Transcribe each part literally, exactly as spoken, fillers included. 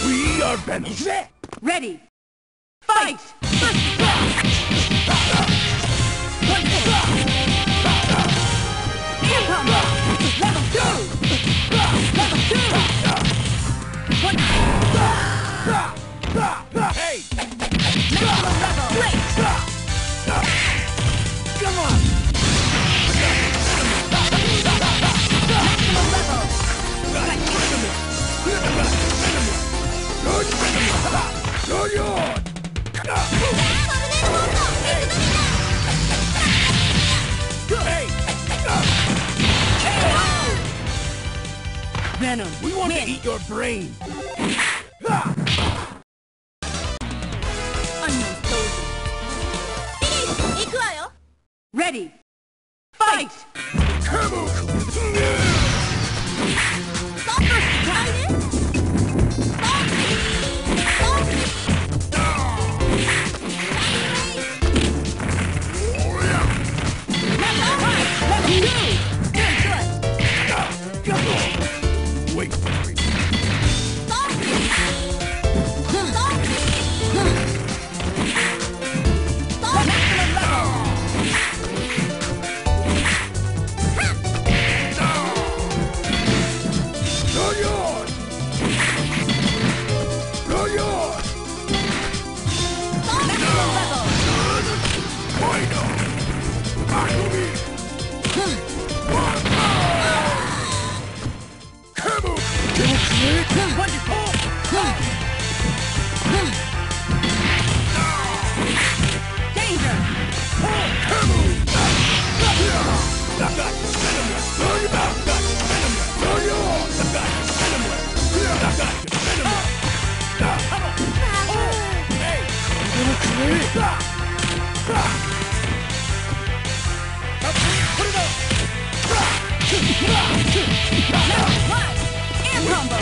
We are Venom. Ready. Fight! First attack! One two! Air combo! Level two! Level two! One Hey! maximum level! Great! Come on! Maximum level! Good on! Hey! Venom! We want win. to eat your brain! Unknown soldier! Ready! Fight! Come First attack! Wait, wait. Good on! Good on! Why not? Akumi! Kamu! Wonderful! Danger! Kamu! I've got venom! Throw your mouth! Got venom! Throw your arms! I've got venom! I've got venom! Hey! Put it up! Level one! Air combo!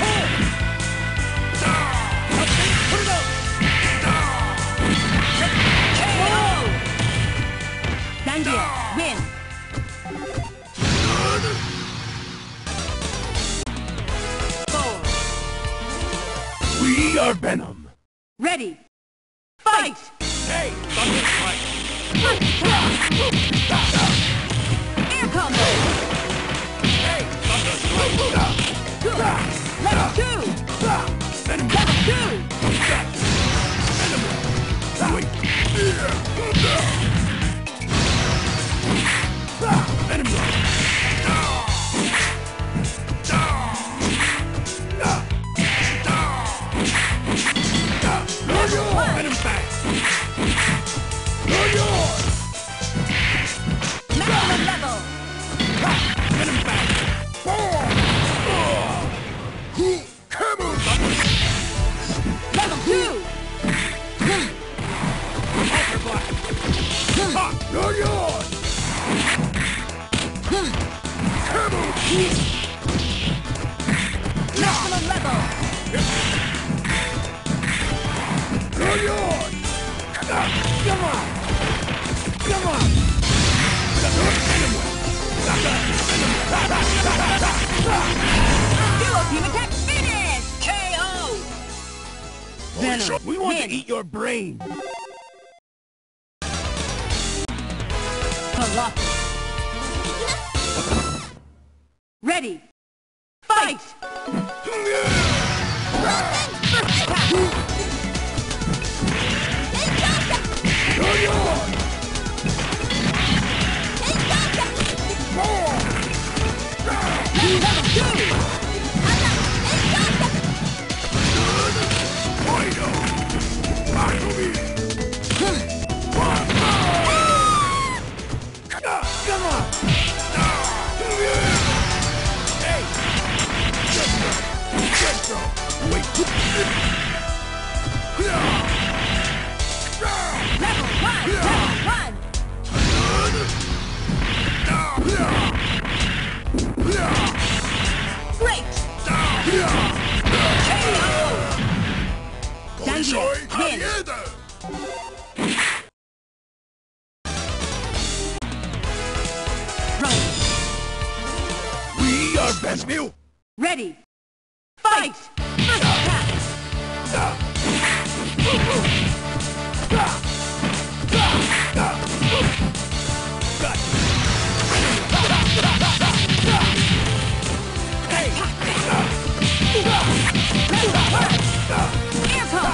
Put it up! Dangia, win! Four. We are Venom! Ready! Fight! Hey! Thunder Strike! First attack! Air combo! Hey! Thunder Strike! Level two! Venom! Level two! Venom! Wait! Venom! Venom back! Maximum level! Venom back! Kamu! Level two! Ultra Black! Ha! You're yours! Kamu! Maximum level! You're yours! Come on! Come on! Duo team attack finish! K O! Venom, We want win. to eat your brain! Colossus. Ready! Fight! First attack! You're yours! Level two! Rhino! Akumi! Come on! Hey! Jetro! Jetro! Wait! Level one! Level one! Great! K O! Dangia, win! Run! We are Venom! Ready! Fight! First attack! Air combo.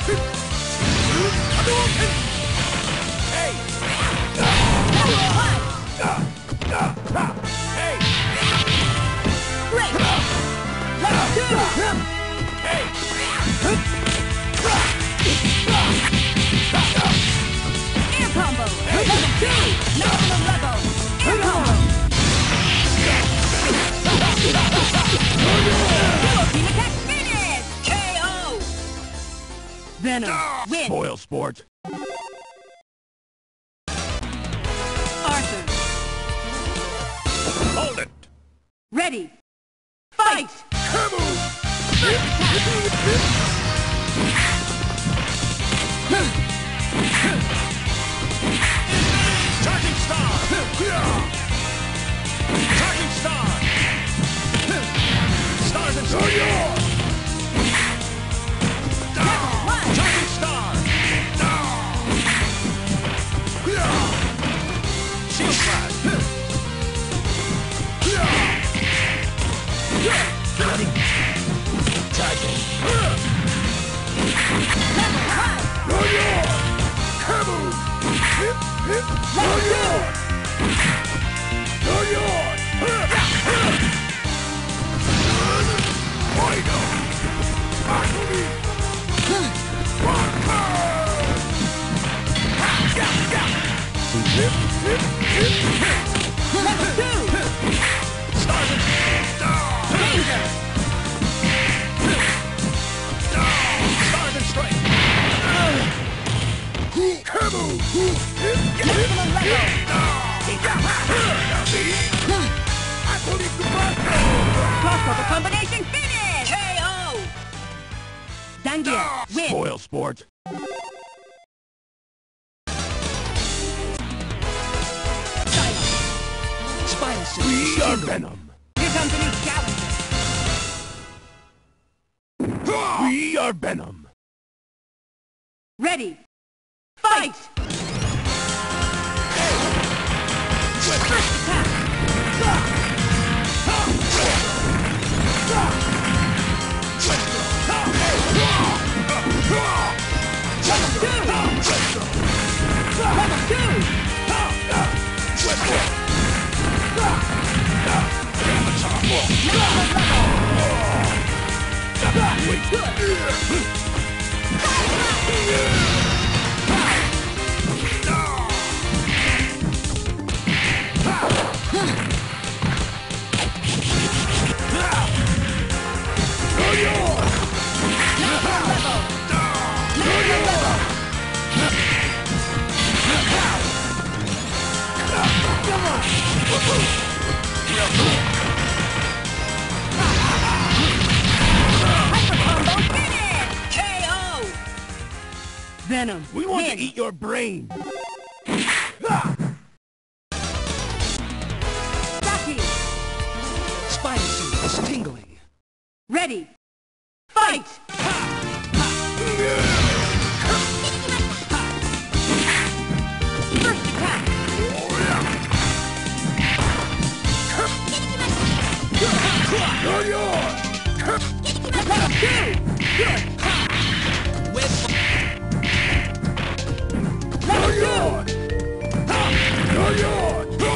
Hey! Level one. Hey! Break. Level two. Hey! Air combo. Level two. Maximum level. Air combo. Dual team attack finish. K O. Venom. Win. Spoil sport. Arthur. Hold it! Ready. Fight. Kaboom! Charging star! Charging star! Stars and stars! One. Charging star! Shield blast! Charging! Level one. Kaboom! Level two. Level two. Stars and Danger. Stars and strike! Kaboom! Maximum level. Crossover combination finish. K O. Zangief. Win. Spoil sport. We are Venom. Here comes a new challenger. We are Venom. Ready. Fight. First attack. Level two. Level two. Hyper combo finish! K O! Venom. We want win. to eat your brain. Saki. Spinal suit is tingling. Ready. Fight! First attack. Level two. Good. Level two.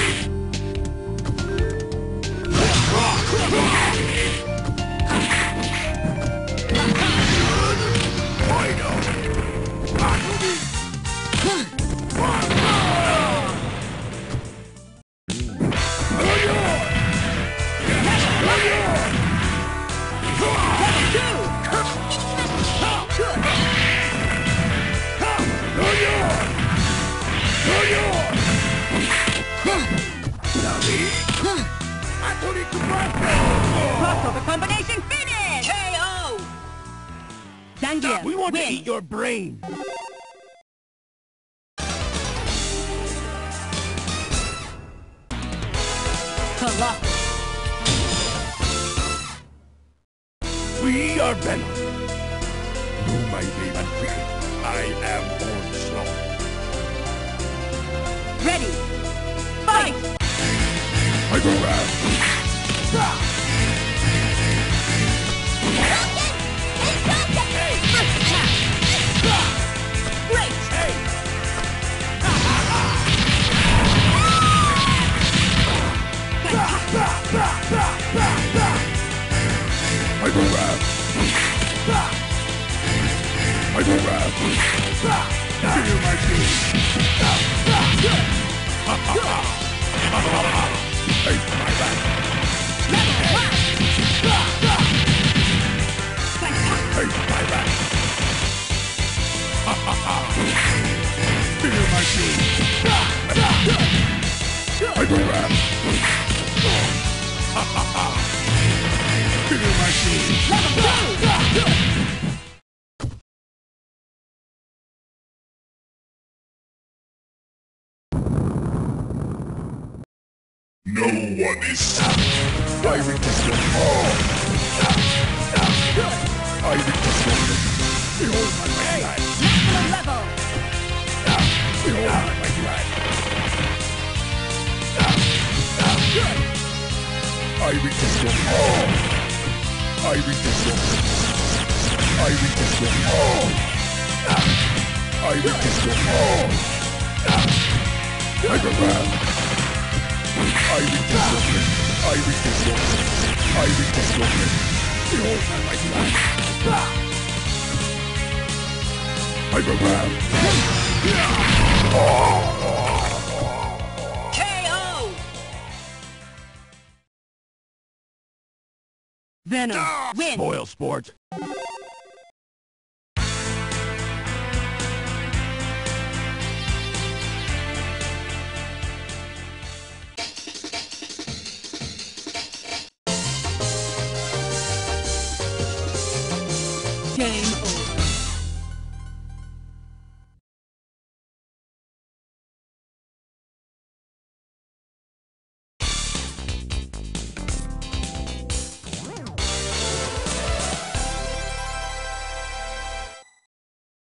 Crossover combination finish! K O! Zangief, We want win. to eat your brain. Colossus. We are Venom. You may even feel it. I am Onslaught. Ready. Fight! I go around. First attack. Great. Hyper Wrap! Hyper Wrap! Feel my feet! Face my back! Level one. Face my back! Feel my feet! Hyper Wrap! Feel my feet! Level two. No one is safe. I resist them all. I resist them. Behold my mighty hand. Maximum level. Behold my mighty hand. I resist them all. I resist them. I resist them all. I resist them all. Hyper Wrap. I resist them. I resist them. I resist them. Behold my mighty hand. Hyper Wrap. K O. Venom. Win. Spoil sport.